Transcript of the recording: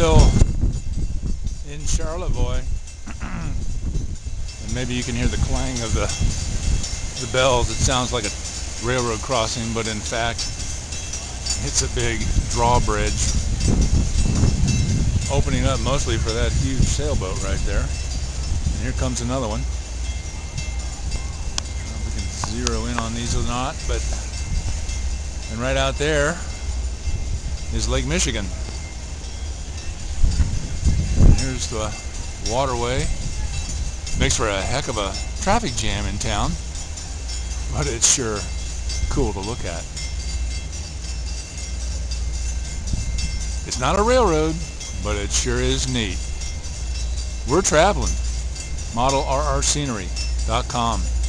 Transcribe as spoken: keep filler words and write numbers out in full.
still in Charlevoix, and maybe you can hear the clang of the the bells. It sounds like a railroad crossing, but in fact it's a big drawbridge opening up mostly for that huge sailboat right there. And here comes another one. I don't know if we can zero in on these or not, but and right out there is Lake Michigan. And here's the waterway. Makes for a heck of a traffic jam in town, but it's sure cool to look at. It's not a railroad, but it sure is neat. We're traveling. model r r scenery dot com